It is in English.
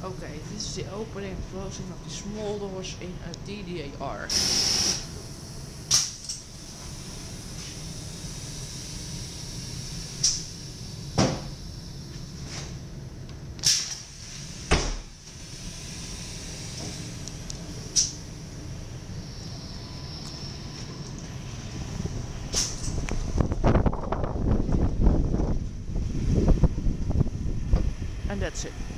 Okay, this is the opening and closing of the small doors in a DDAR. And that's it.